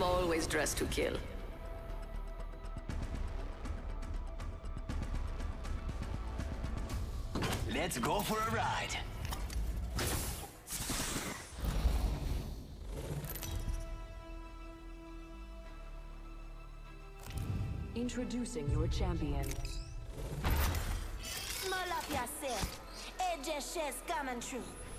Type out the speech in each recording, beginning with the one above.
always dressed to kill. Let's go for a ride. Introducing your champion. Small up yourself. AJ Shed's coming true.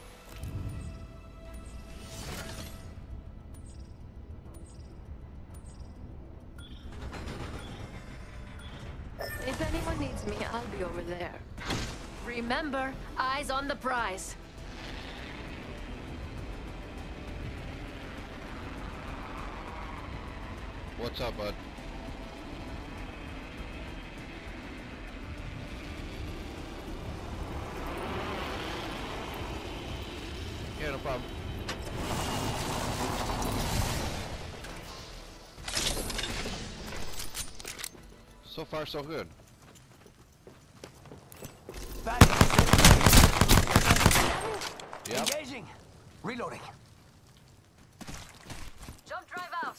If anyone needs me, I'll be over there. Remember, eyes on the prize. What's up, bud? Yeah, no problem. So far, so good. Back. Yep. Engaging. Reloading. Jump drive out.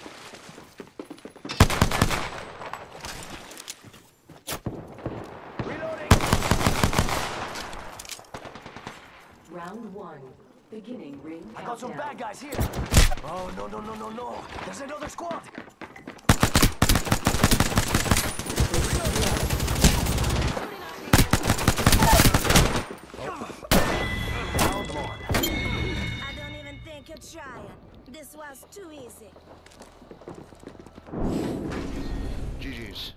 Reloading. Round one. Beginning ring I got some countdown. bad guys here. Oh, no, no, no, no, no. There's another squad. Round one. I don't even think you're trying. This was too easy. GG's.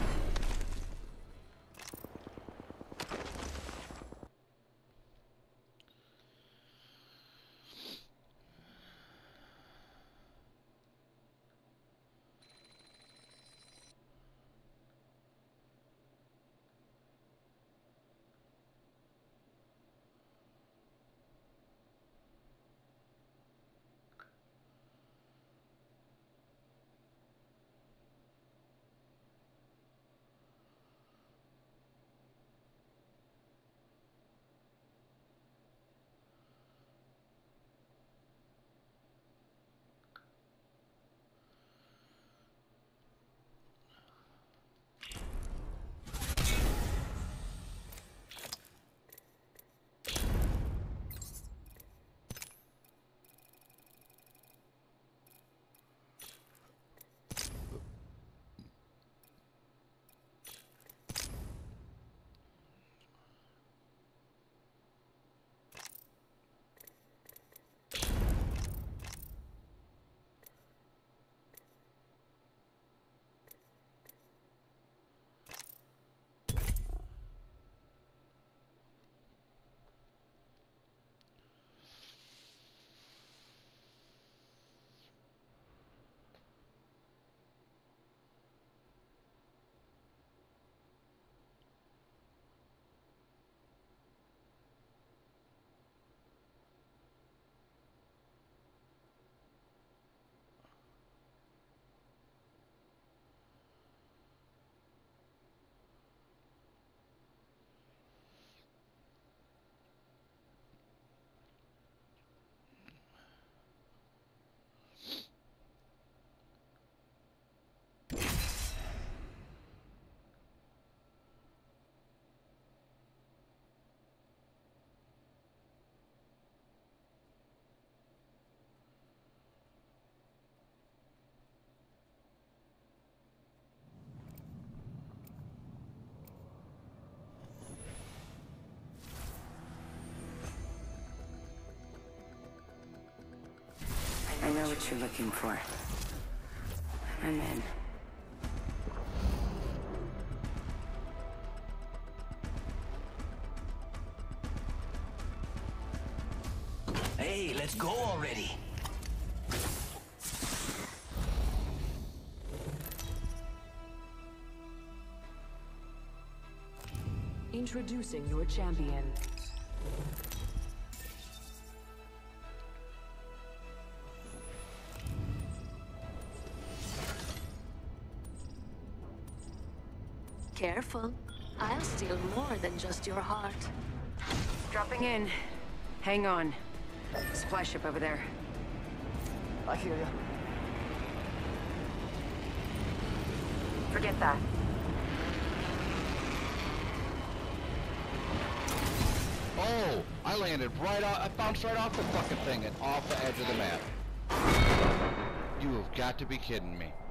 I know what you're looking for. I'm in. Hey, let's go already. Introducing your champion. Careful. I'll steal more than just your heart. Dropping in. Hang on. Supply ship over there. I hear you. Forget that. Oh, I landed right off, I bounced right off the fucking thing and off the edge of the map. You have got to be kidding me.